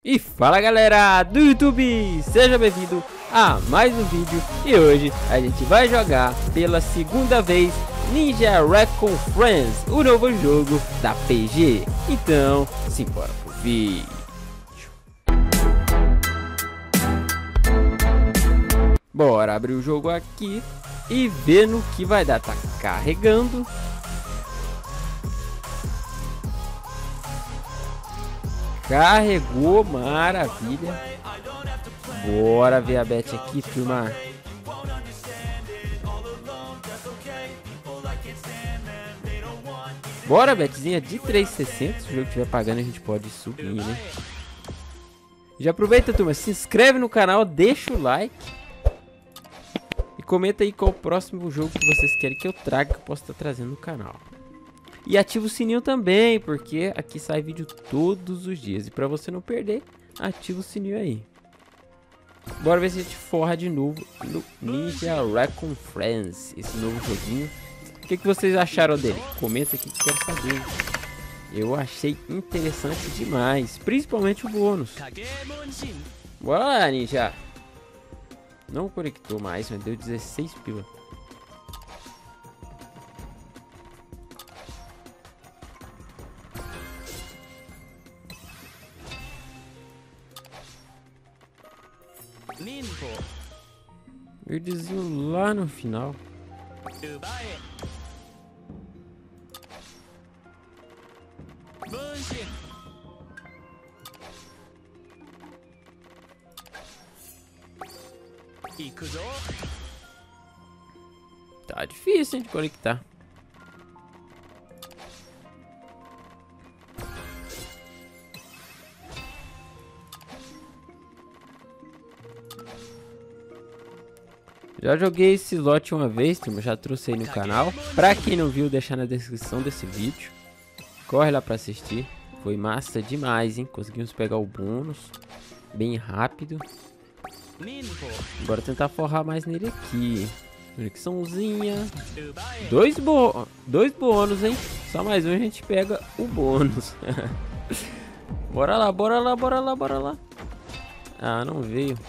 E fala galera do YouTube, seja bem-vindo a mais um vídeo. E hoje a gente vai jogar pela segunda vez Ninja Raccoon Friends, o novo jogo da PG. Então, simbora pro vídeo. Bora abrir o jogo aqui e ver no que vai dar. Tá carregando. Carregou, maravilha. Bora ver a bet aqui, turma. Bora, betzinha de 3,60. Se o jogo estiver pagando, a gente pode subir, né? Já aproveita, turma. Se inscreve no canal, deixa o like. E comenta aí qual o próximo jogo que vocês querem que eu traga, que eu possa estar trazendo no canal. E ativa o sininho também, porque aqui sai vídeo todos os dias. E pra você não perder, ativa o sininho aí. Bora ver se a gente forra de novo no Ninja Raccoon Friends, esse novo joguinho. O que vocês acharam dele? Comenta aqui que eu quero saber. Eu achei interessante demais, principalmente o bônus. Bora lá, Ninja. Não conectou mais, mas deu 16 pila. Verdezinho lá no final. Tá difícil, hein, de conectar. Já joguei esse slot uma vez, turma, já trouxe aí no canal. Pra quem não viu, deixar na descrição desse vídeo. Corre lá pra assistir. Foi massa demais, hein? Conseguimos pegar o bônus bem rápido. Bora tentar forrar mais nele aqui. Conexãozinha. Dois bônus, hein? Só mais um e a gente pega o bônus. Bora lá, bora lá, bora lá, bora lá. Ah, não veio.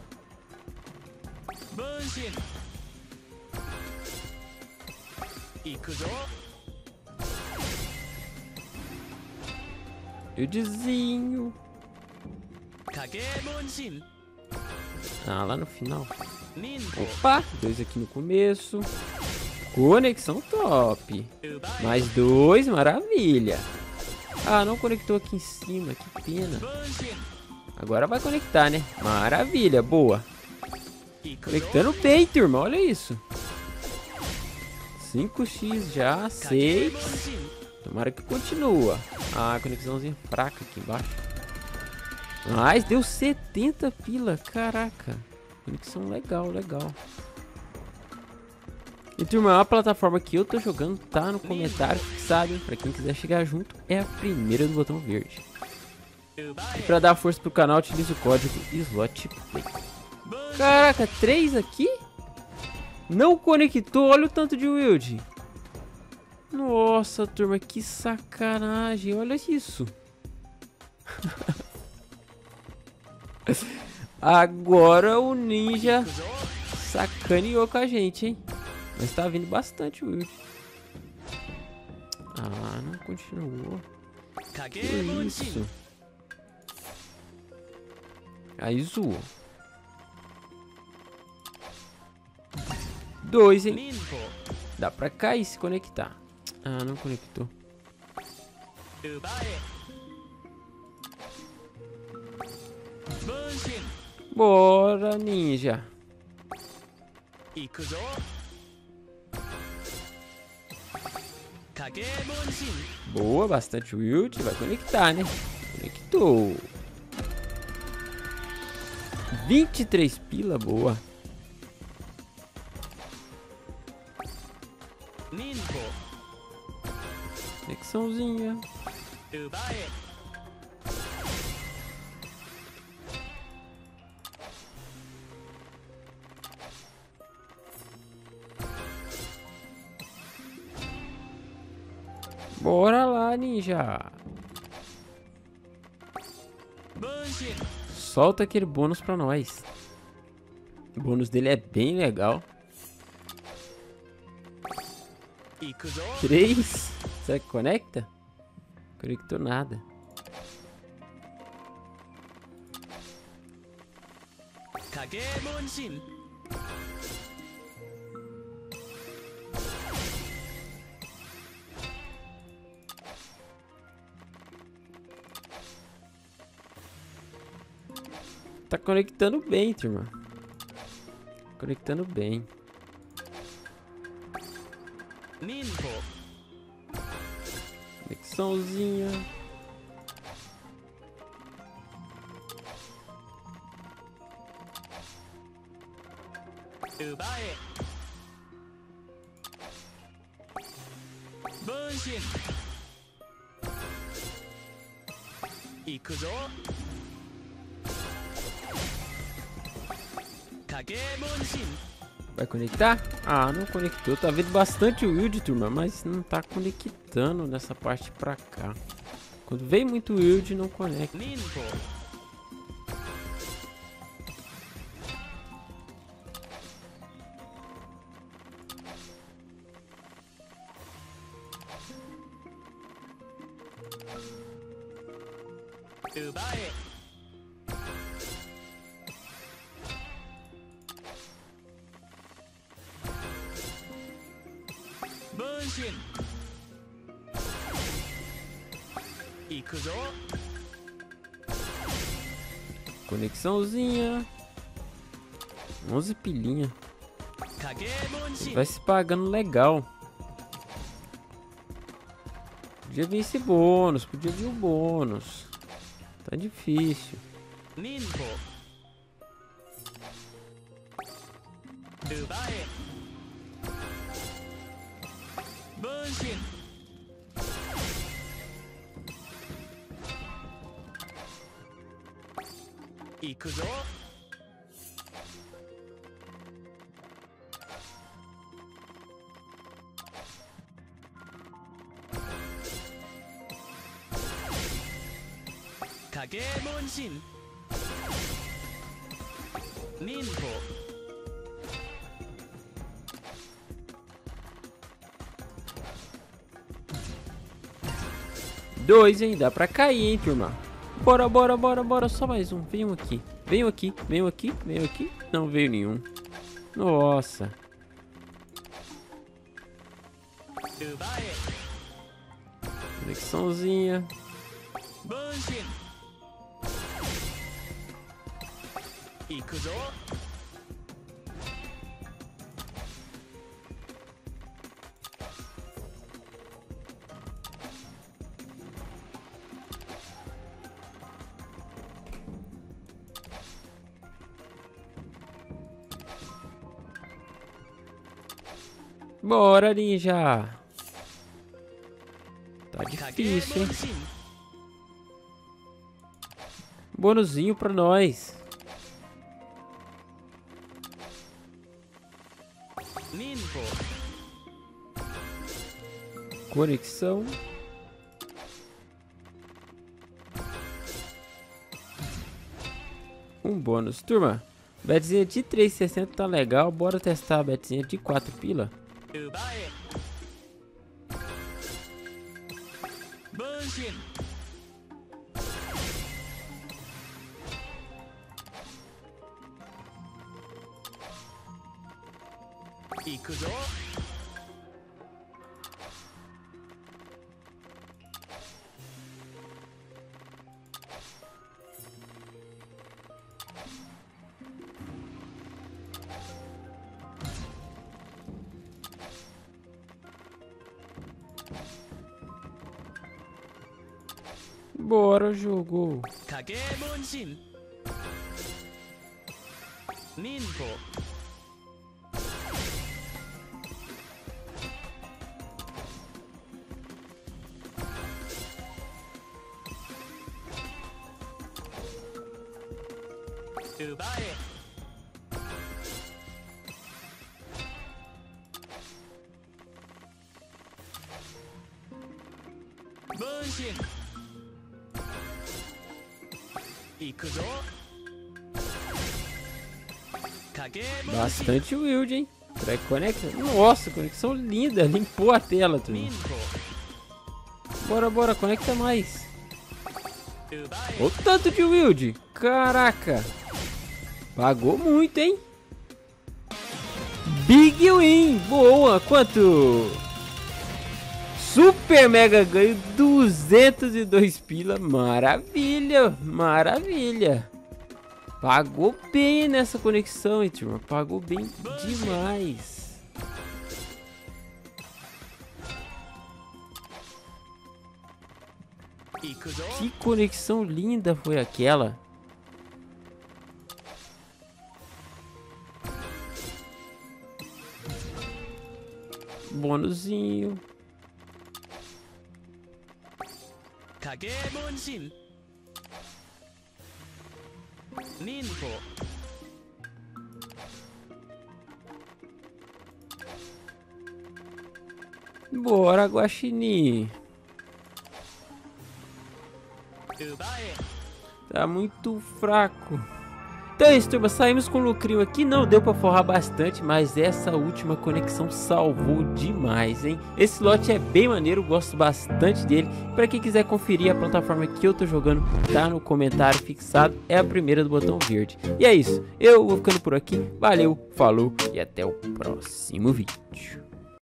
Buildzinho. Ah, lá no final. Opa, dois aqui no começo. Conexão top. Mais dois, maravilha. Ah, não conectou aqui em cima, que pena. Agora vai conectar, né? Maravilha, boa. Conectando bem, turma, olha isso. 5x já, 6. Tomara que continua. Ah, conexãozinha fraca aqui embaixo. Mas deu 70 pila, caraca. Conexão legal, legal. E turma, a plataforma que eu tô jogando tá no comentário fixado, hein? Pra quem quiser chegar junto, é a primeira do botão verde. E pra dar força pro canal, utilize o código SLOTPLAY. Caraca, 3 aqui? Não conectou, olha o tanto de build. Nossa, turma, que sacanagem, olha isso. Agora o Ninja sacaneou com a gente, hein? Mas tá vindo bastante build. Ah, não continuou. Que isso? Aí zoou. 2, hein? Dá pra cair se conectar. Ah, não conectou. Bora, Ninja. Boa, bastante ult. Vai conectar, né? Conectou. 23 pila, boa. Conexãozinha. Bora lá, ninja. Solta aquele bônus pra nós. O bônus dele é bem legal. 3. Será que conecta? Conectou nada. Tá conectando bem, turma. Conectando bem. Conexãozinha. Vai conectar? Ah, não conectou. Tá vendo bastante wild, turma, mas não tá conectando nessa parte pra cá. Quando vem muito wild, não conecta. Conexãozinha. 11 pilinha. Vai se pagando legal. Podia vir esse bônus. Podia vir o bônus. Tá difícil. Dois, hein? Dá pra cair, hein, turma? Bora, bora, bora, bora. Só mais um. Venham aqui. Venham aqui. Venham aqui. Venham aqui. Não veio nenhum. Nossa. Conexãozinha. Bora, ninja. Tá difícil, hein? Bônusinho pra nós. Conexão. Um bônus. Turma, betzinha de 3,60 tá legal. Bora testar a betzinha de 4 pila. Bora, jogo. Bastante wild, hein? Pré-conexão. Nossa, conexão linda. Limpou a tela, turma. Bora, bora, conecta mais. Olha o tanto de wild. Caraca. Pagou muito, hein? Big win. Boa. Quanto? Super mega ganho. 202 pila. Maravilha. Maravilha. Pagou bem nessa conexão, hein, turma? Pagou bem demais. Que conexão linda foi aquela? Bônusinho. Bora, Guaxinim. Tá muito fraco. Então é isso, turma. Saímos com lucrinho aqui. Não deu pra forrar bastante, mas essa última conexão salvou demais, hein? Esse lote é bem maneiro, gosto bastante dele. Pra quem quiser conferir a plataforma que eu tô jogando, tá no comentário fixado. É a primeira do botão verde. E é isso. Eu vou ficando por aqui. Valeu, falou e até o próximo vídeo.